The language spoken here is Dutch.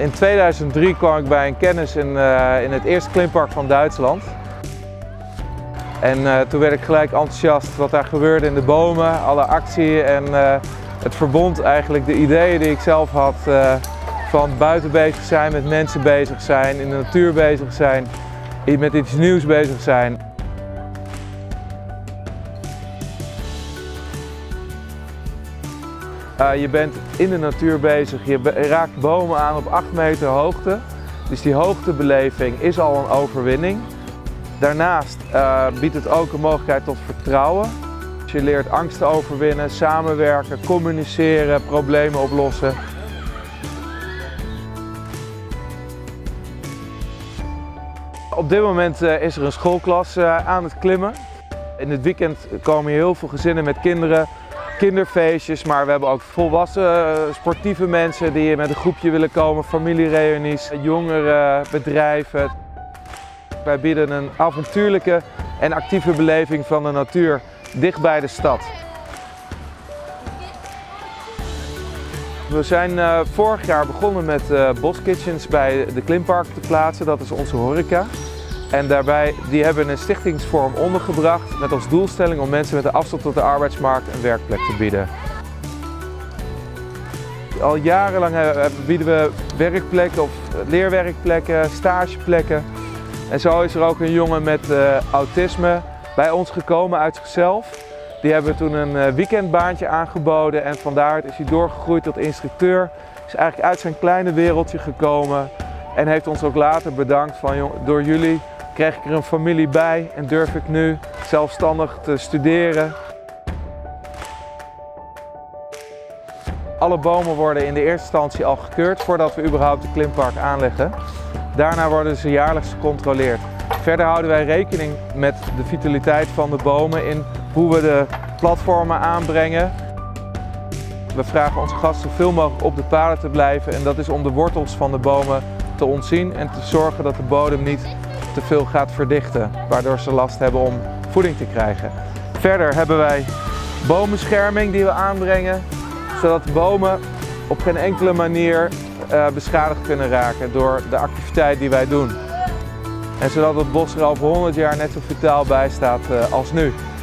In 2003 kwam ik bij een kennis in het eerste klimpark van Duitsland. En toen werd ik gelijk enthousiast wat daar gebeurde in de bomen, alle actie en het verbond eigenlijk de ideeën die ik zelf had van buiten bezig zijn, met mensen bezig zijn, in de natuur bezig zijn, met iets nieuws bezig zijn. Je bent in de natuur bezig, je raakt bomen aan op 8 meter hoogte. Dus die hoogtebeleving is al een overwinning. Daarnaast biedt het ook een mogelijkheid tot vertrouwen. Dus je leert angsten overwinnen, samenwerken, communiceren, problemen oplossen. Op dit moment is er een schoolklas aan het klimmen. In het weekend komen hier heel veel gezinnen met kinderen. Kinderfeestjes, maar we hebben ook volwassen sportieve mensen die met een groepje willen komen, familiereunies, jongeren, bedrijven. Wij bieden een avontuurlijke en actieve beleving van de natuur dicht bij de stad. We zijn vorig jaar begonnen met boskitchens bij de klimpark te plaatsen, dat is onze horeca. En daarbij hebben een stichtingsvorm ondergebracht met als doelstelling om mensen met een afstand tot de arbeidsmarkt een werkplek te bieden. Al jarenlang bieden we werkplekken of leerwerkplekken, stageplekken. En zo is er ook een jongen met autisme bij ons gekomen uit zichzelf. Die hebben we toen een weekendbaantje aangeboden en vandaar is hij doorgegroeid tot instructeur. Is eigenlijk uit zijn kleine wereldje gekomen en heeft ons ook later bedankt van door jullie krijg ik er een familie bij en durf ik nu zelfstandig te studeren. Alle bomen worden in de eerste instantie al gekeurd voordat we überhaupt de klimpark aanleggen. Daarna worden ze jaarlijks gecontroleerd. Verder houden wij rekening met de vitaliteit van de bomen in hoe we de platformen aanbrengen. We vragen onze gasten zoveel mogelijk op de paden te blijven en dat is om de wortels van de bomen te ontzien en te zorgen dat de bodem niet te veel gaat verdichten, waardoor ze last hebben om voeding te krijgen. Verder hebben wij boombescherming die we aanbrengen, zodat de bomen op geen enkele manier beschadigd kunnen raken door de activiteit die wij doen. En zodat het bos er over 100 jaar net zo vitaal bij staat als nu.